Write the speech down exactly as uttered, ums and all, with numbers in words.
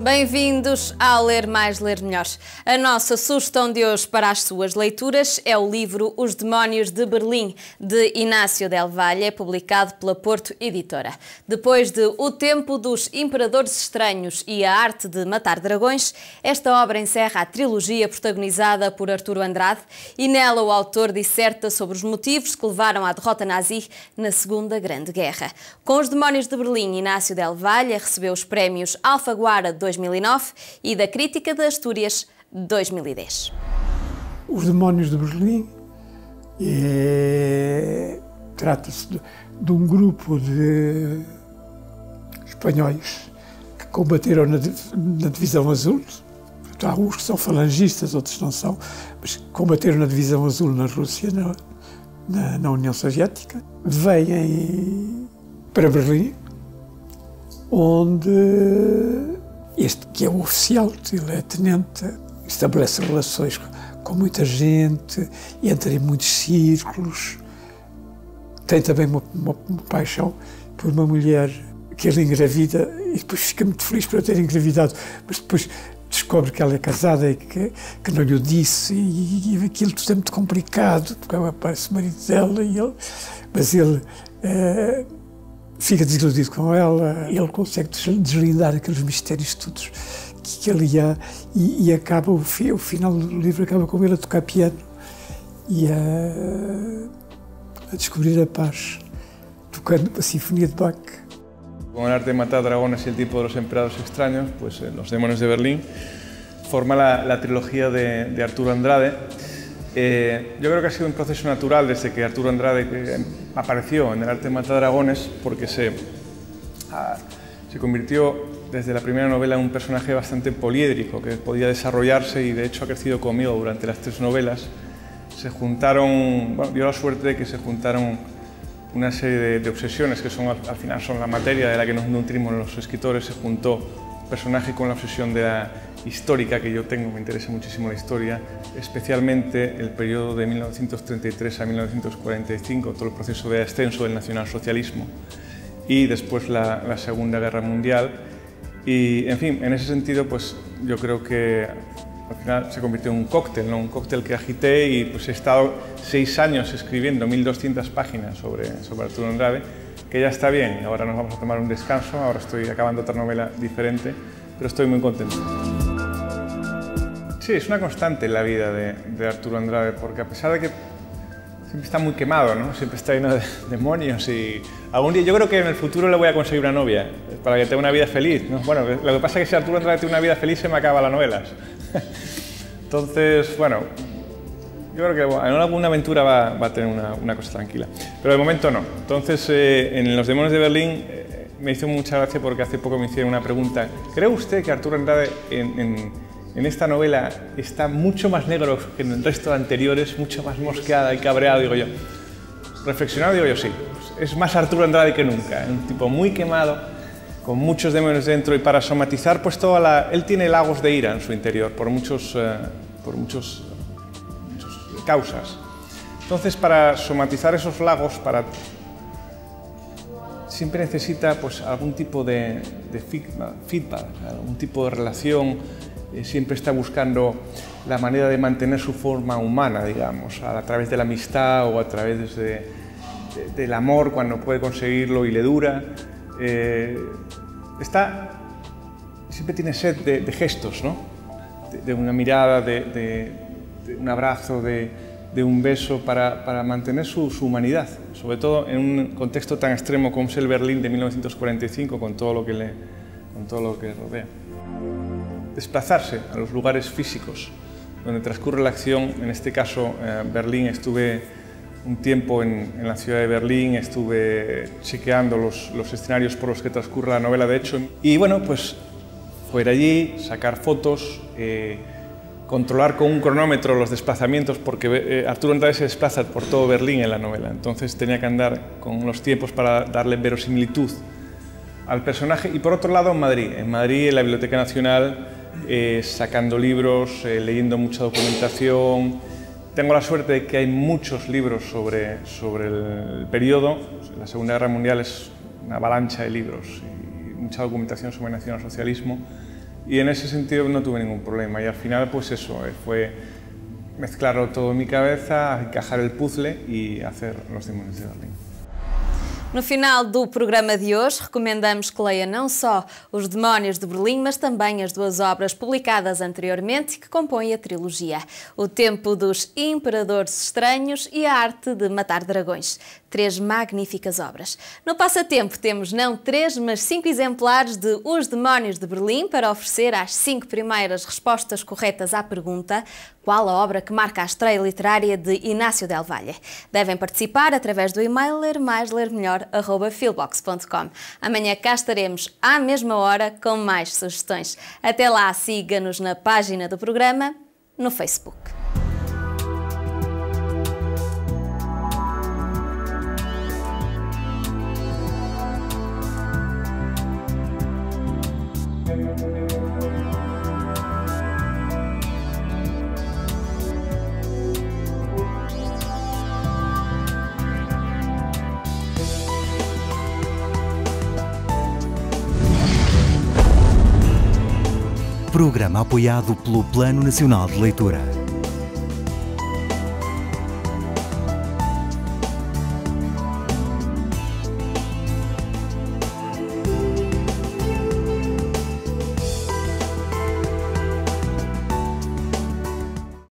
Bem-vindos ao Ler Mais, Ler Melhor. A nossa sugestão de hoje para as suas leituras é o livro Os Demónios de Berlim, de Inácio del Valle, publicado pela Porto Editora. Depois de O Tempo dos Imperadores Estranhos e A Arte de Matar Dragões, esta obra encerra a trilogia protagonizada por Arturo Andrade e nela o autor disserta sobre os motivos que levaram à derrota nazi na Segunda Grande Guerra. Com Os Demónios de Berlim, Inácio del Valle recebeu os prémios Alfaguara de dois mil e nove e da Crítica de Astúrias de dois mil e dez. Os Demónios de Berlim é... trata-se de, de um grupo de espanhóis que combateram na, na Divisão Azul. Há uns que são falangistas, outros não são, mas combateram na Divisão Azul na Rússia, na, na, na União Soviética. Vêm para Berlim, onde este, que é o oficial, ele é tenente, estabelece relações com muita gente, entra em muitos círculos, tem também uma, uma, uma paixão por uma mulher que ele engravida e depois fica muito feliz por eu ter engravidado, mas depois descobre que ela é casada e que, que não lhe o disse e, e aquilo tudo é muito complicado, porque aparece o marido dela e ele, mas ele é, fica desiludido com ela, ele consegue deslindar aqueles mistérios todos que, que ali há e, e acaba, o, fi, o final do livro acaba com ele a tocar piano e a, a descobrir a paz, tocando uma sinfonia de Bach. Con El Arte de Matar Dragones y El Tiempo de los Emperadores Extraños, pues eh, Los Demonios de Berlín, forma la, la trilogía de, de Arturo Andrade. Eh, yo creo que ha sido un proceso natural desde que Arturo Andrade eh, apareció en El Arte de Matar Dragones, porque se, ah, se convirtió desde la primera novela en un personaje bastante poliédrico, que podía desarrollarse y de hecho ha crecido conmigo durante las tres novelas. Se juntaron, bueno, dio la suerte de que se juntaron una serie de, de obsesiones que son, al, al final son la materia de la que nos nutrimos los escritores. Se juntó personaje con la obsesión de la histórica que yo tengo, me interesa muchísimo la historia, especialmente el periodo de mil novecientos treinta y tres a mil novecientos cuarenta y cinco, todo el proceso de ascenso del nacionalsocialismo y después la, la Segunda Guerra Mundial. Y, en fin, en ese sentido, pues yo creo que al final se convirtió en un cóctel, ¿no? Un cóctel que agité y pues he estado seis años escribiendo mil doscientas páginas sobre, sobre Arturo Andrade, que ya está bien, y ahora nos vamos a tomar un descanso, ahora estoy acabando otra novela diferente, pero estoy muy contento. Sí, es una constante en la vida de, de Arturo Andrade, porque a pesar de que siempre está muy quemado, ¿no? Siempre está lleno de demonios y algún día yo creo que en el futuro le voy a conseguir una novia para que tenga una vida feliz, ¿no? Bueno, lo que pasa es que si Arturo Andrade tiene una vida feliz se me acaban las novelas. Entonces, bueno, yo creo que en alguna aventura va, va a tener una, una cosa tranquila, pero de momento no. Entonces, eh, en Los Demonios de Berlín eh, me hizo mucha gracia porque hace poco me hicieron una pregunta. ¿Cree usted que Arturo Andrade en, en, en esta novela está mucho más negro que en el resto de anteriores, mucho más mosqueada y cabreado? Digo yo. Reflexionado, digo yo, sí. Es más Arturo Andrade que nunca, un tipo muy quemado, con muchos demonios dentro, y para somatizar pues toda la... Él tiene lagos de ira en su interior por muchos, eh, por muchos, muchos causas. Entonces, para somatizar esos lagos, para... siempre necesita pues algún tipo de, de feedback, algún tipo de relación, eh, siempre está buscando la manera de mantener su forma humana, digamos, a, a través de la amistad o a través de, de, del amor cuando puede conseguirlo y le dura. Eh, está, siempre tiene sed de, de gestos, ¿no? de, de una mirada, de, de, de un abrazo, de, de un beso para, para mantener su, su humanidad, sobre todo en un contexto tan extremo como es el Berlín de mil novecientos cuarenta y cinco, con todo lo que le, con todo lo que rodea. Desplazarse a los lugares físicos donde transcurre la acción, en este caso eh, Berlín. Estuve un tiempo en, en la ciudad de Berlín, estuve chequeando los, los escenarios por los que transcurre la novela, de hecho. Y bueno, pues fue ir allí, sacar fotos, eh, controlar con un cronómetro los desplazamientos, porque eh, Arturo Andrade se desplaza por todo Berlín en la novela, entonces tenía que andar con los tiempos para darle verosimilitud al personaje. Y por otro lado, en Madrid, en Madrid, en la Biblioteca Nacional, eh, sacando libros, eh, leyendo mucha documentación. Tengo la suerte de que hay muchos libros sobre, sobre el periodo. La Segunda Guerra Mundial es una avalancha de libros y mucha documentación sobre el nacionalsocialismo. y en ese sentido no tuve ningún problema. Y al final, pues eso, fue mezclarlo todo en mi cabeza, encajar el puzzle y hacer Los Demónios de Berlim. No final do programa de hoje, recomendamos que leia não só Os Demónios de Berlim, mas também as duas obras publicadas anteriormente que compõem a trilogia: O Tempo dos Imperadores Estranhos e A Arte de Matar Dragões. Três magníficas obras. No passatempo temos não três, mas cinco exemplares de Os Demónios de Berlim para oferecer às cinco primeiras respostas corretas à pergunta: qual a obra que marca a estreia literária de Inácio Del Valle? Devem participar através do e-mail ler mais ler melhor arroba filbox ponto com. Amanhã cá estaremos à mesma hora com mais sugestões. Até lá, siga-nos na página do programa no Facebook. Programa apoiado pelo Plano Nacional de Leitura.